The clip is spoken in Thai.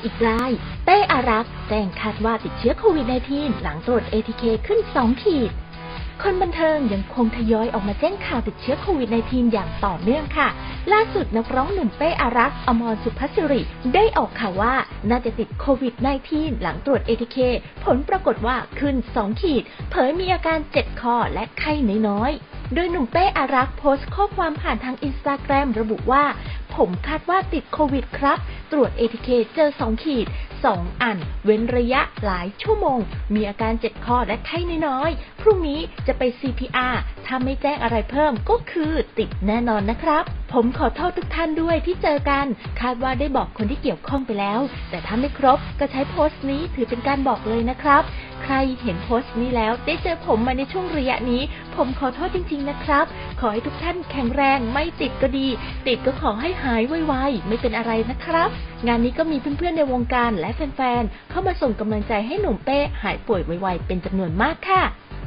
อีกรายเป้อารักษ์แจ้งคาดว่าติดเชื้อโควิด -19 หลังตรวจ ATK ขึ้น 2 ขีดคนบันเทิงยังคงทยอยออกมาแจ้งข่าวติดเชื้อโควิด -19 อย่างต่อเนื่องค่ะล่าสุดนักร้องหนุ่มเป้อารักษ์ อมร สุภศิริได้ออกข่าวว่าน่าจะติดโควิด -19 หลังตรวจ ATK ผลปรากฏว่าขึ้น 2 ขีดเผยมีอาการเจ็บคอและไข้น้อยๆโดยหนุ่มเป้อารักษ์โพสต์ข้อความผ่านทาง Instagram ระบุว่าผมคาดว่าติดโควิดครับตรวจ ATK เจอ 2 ขีด 2 อันเว้นระยะหลายชั่วโมงมีอาการเจ็บคอและไข้น้อยๆพรุ่งนี้จะไป CPR ถ้าไม่แจ้งอะไรเพิ่มก็คือติดแน่นอนนะครับผมขอโทษทุกท่านด้วยที่เจอกันคาดว่าได้บอกคนที่เกี่ยวข้องไปแล้วแต่ถ้าไม่ครบก็ใช้โพสต์นี้ถือเป็นการบอกเลยนะครับใครเห็นโพสต์นี้แล้วได้เจอผมมาในช่วงระยะนี้ผมขอโทษจริงๆนะครับขอให้ทุกท่านแข็งแรงไม่ติดก็ดีติดก็ขอให้หายไวๆไม่เป็นอะไรนะครับงานนี้ก็มีเพื่อนๆในวงการและแฟนๆเข้ามาส่งกำลังใจให้หนุ่มเป้หายป่วยไวๆเป็นจำนวนมากค่ะ